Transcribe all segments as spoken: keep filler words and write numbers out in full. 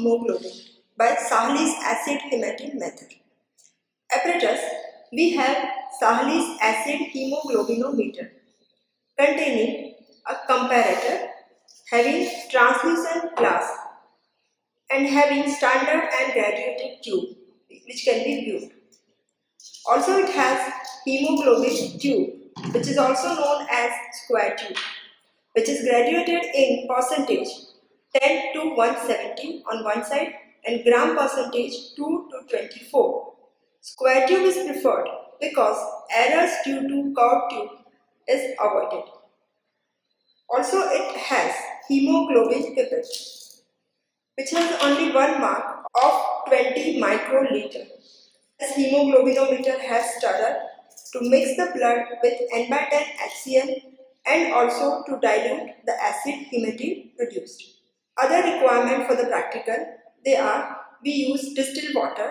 hemoglobin by Sahley's acid hematine method. Apparatus: we have Sahley's acid hemoglobinometer containing a comparator having translucent glass and having standard and graduated tube which can be viewed. Also it has hemoglobin tube, which is also known as square tube, which is graduated in percentage ten to one hundred seventy on one side and gram percentage two to twenty-four. Square tube is preferred because errors due to curved tube is avoided. Also it has hemoglobin pipette, which has only one mark of twenty microliter. This hemoglobinometer has stirrer to mix the blood with N by ten H C l and also to dilute the acid hematine produced. Other requirement for the practical, they are: we use distilled water,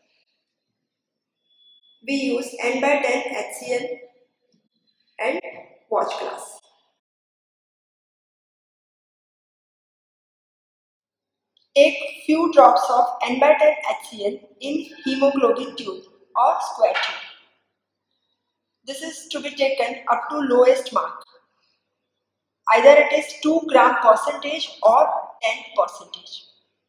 we use N by ten H C l and watch glass. Take few drops of N by ten H C l in hemoglobin tube or square tube. This is to be taken up to lowest mark. Either it is two gram percentage or ten percentage.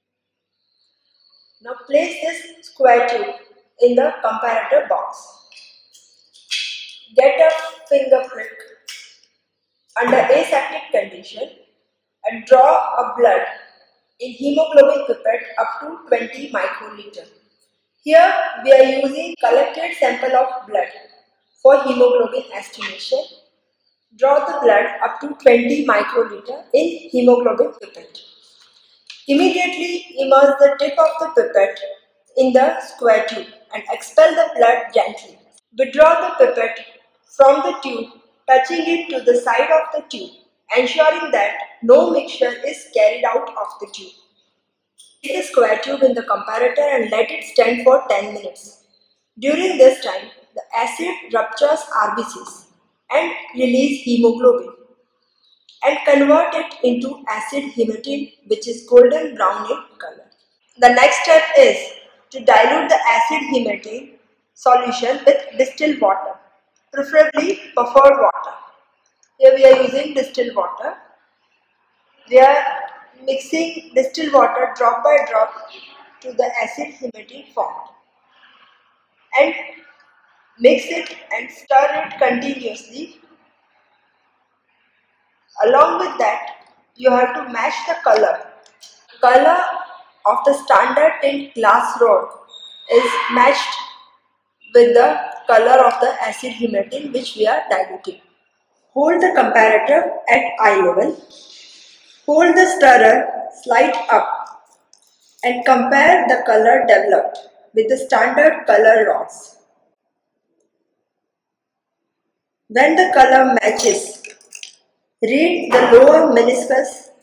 Now place this square tube in the comparator box. Get a finger prick under aseptic condition and draw a blood in hemoglobin pipette up to twenty microliter. Here we are using collected sample of blood for hemoglobin estimation. Draw the blood up to twenty microliter in hemoglobin pipette. Immediately immerse the tip of the pipette in the square tube and expel the blood gently. Withdraw the pipette from the tube, touching it to the side of the tube, ensuring that no mixture is carried out of the tube. Take the square tube in the comparator and let it stand for ten minutes. During this time, the acid ruptures R B Cs and release hemoglobin and convert it into acid hematine, which is golden brown in color. The next step is to dilute the acid hematine solution with distilled water, preferably buffered water. Here we are using distilled water. We are mixing distilled water drop by drop to the acid hematine formed and mix it and stir it continuously. Along with that, you have to match the color. Color of the standard tint glass rod is matched with the color of the acid hematine which we are diluting. Hold the comparator at eye level. Hold the stirrer slight up and compare the color developed with the standard color rods. When the color matches, read the lower meniscus